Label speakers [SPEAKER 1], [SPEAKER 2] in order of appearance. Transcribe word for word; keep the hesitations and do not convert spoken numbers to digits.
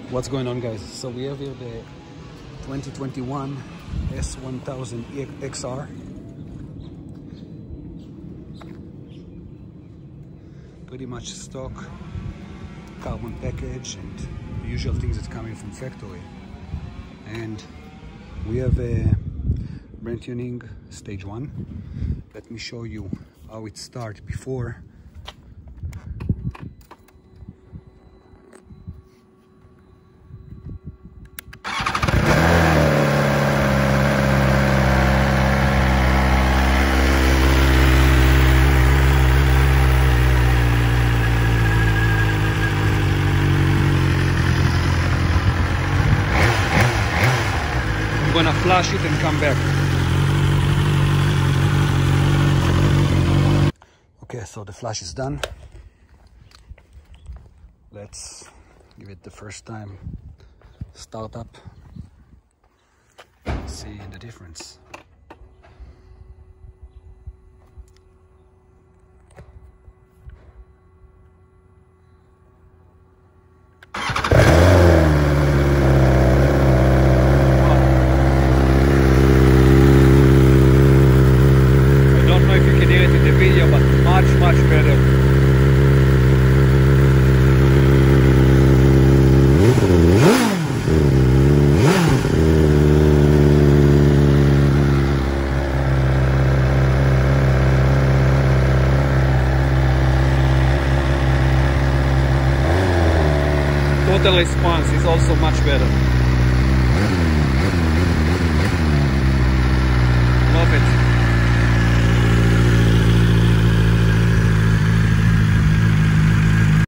[SPEAKER 1] What's going on, guys? So we have here the twenty twenty-one S one thousand X R. Pretty much stock carbon package and the usual things that's coming from factory. And we have a Brentuning stage one. Let me show you how it starts before. I'm gonna flash it and come back. Okay, so the flash is done. Let's give it the first time start up. See the difference. Much, much better. Total response is also much better.